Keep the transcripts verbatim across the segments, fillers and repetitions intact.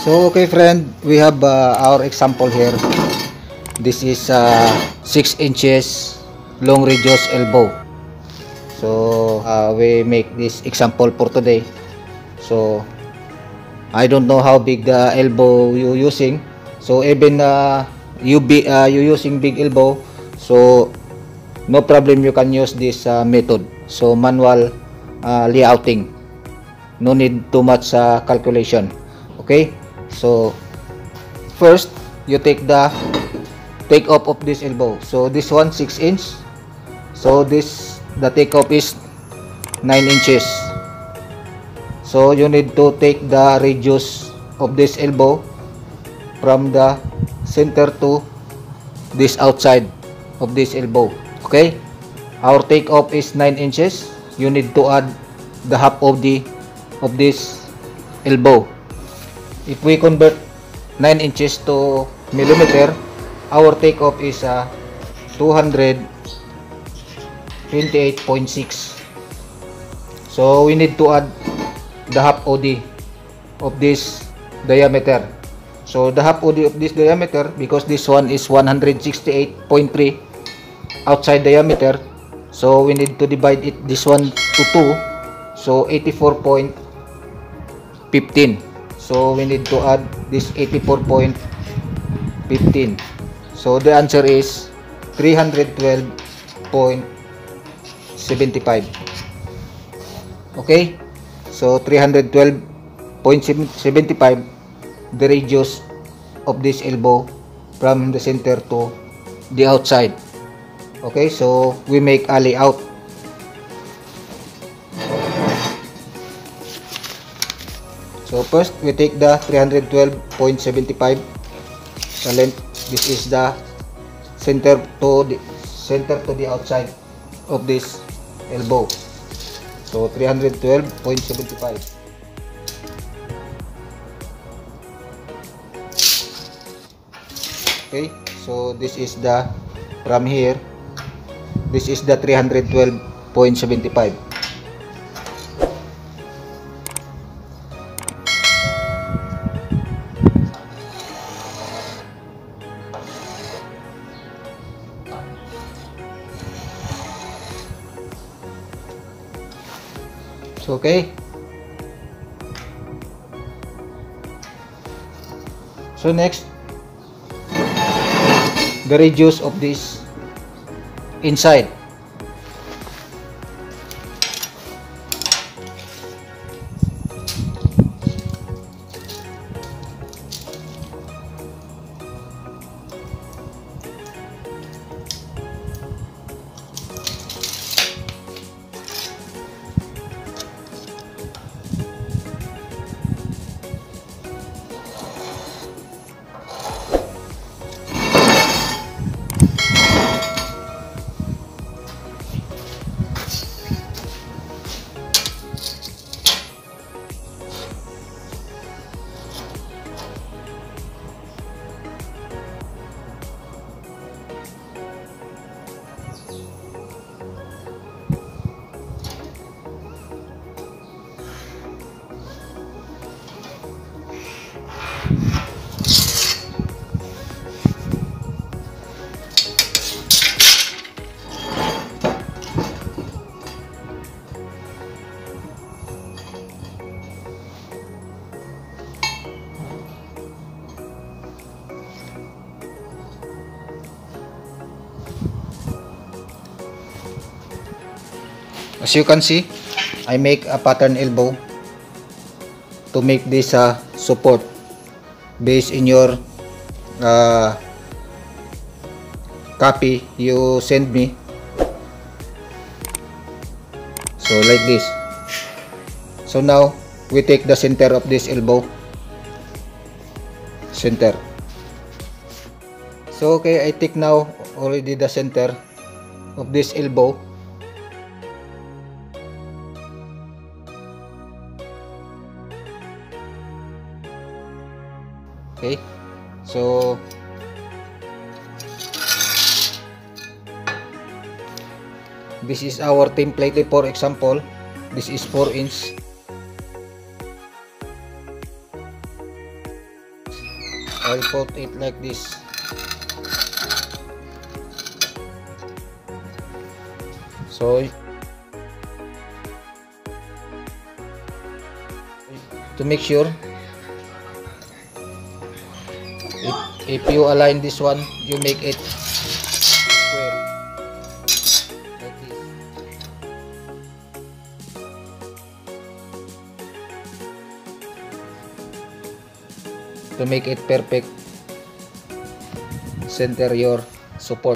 So okay friend, we have uh, our example here. This is uh, six inches long radius elbow. So uh, we make this example for today. So I don't know how big the elbow you using. So even uh, you be uh, you using big elbow, so no problem, you can use this uh, method. So manual uh, layouting, no need too much uh, calculation. Okay, so first you take the take off of this elbow. So this one six inch, so this the take off is nine inches. So you need to take the radius of this elbow from the center to this outside of this elbow. Okay, our take off is nine inches. You need to add the half of the of this elbow. If we convert nine inches to millimeter, our take off is uh, two hundred twenty-eight point six. So we need to add the half O D of this diameter. So the half O D of this diameter, because this one is one hundred sixty-eight point three outside diameter, so we need to divide it this one to two, so eighty-four point one five. So we need to add this eighty-four point one five. So the answer is three hundred twelve point seven five. Okay, so three hundred twelve point seven five, the radius of this elbow from the center to the outside. Okay, so we make a layout. So first we take the three hundred twelve point seven five, the length. This is the center to the center to the outside of this elbow. So three hundred twelve point seven five. Okay, so this is the from here. This is the three hundred twelve point seven five. So, okay. So next, the radius of this inside. As you can see, I make a pattern elbow to make this uh, support based in your uh, copy you send me. So like this. So now we take the center of this elbow. Center. So okay, I take now already the center of this elbow. Okay, so this is our template for example. This is four inch. I'll put it like this. So to make sure, if, if you align this one, you make it square like this. To make it perfect, center your support.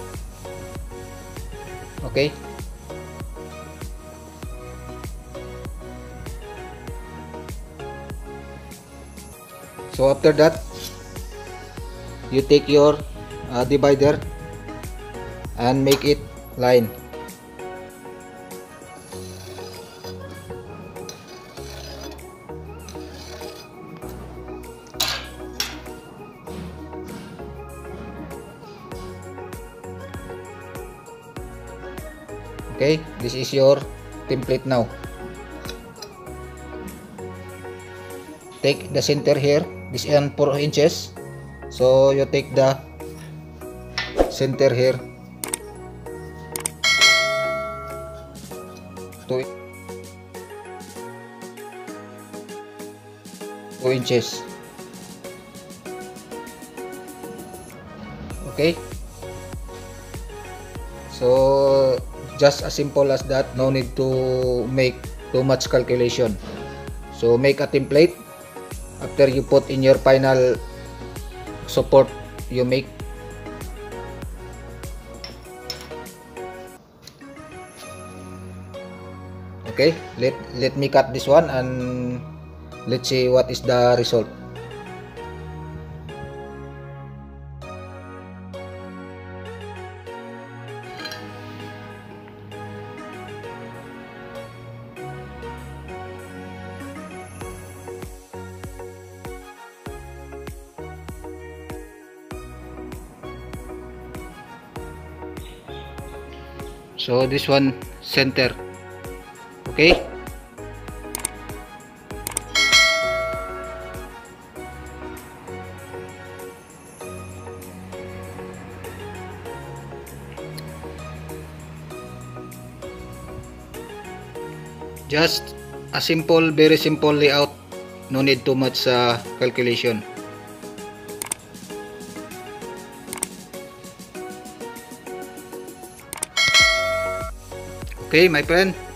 Okay. So after that, you take your uh, divider and make it line. Okay, this is your template now. Take the center here, this is four inches, so you take the center here, two, two inches. Okay, so just as simple as that, no need to make too much calculation. So make a template. After you put in your final support, you make. Okay, let let me cut this one and let's see what is the result. So this one center. Okay, just a simple, very simple layout, no need too much uh, calculation. Okay, my friend,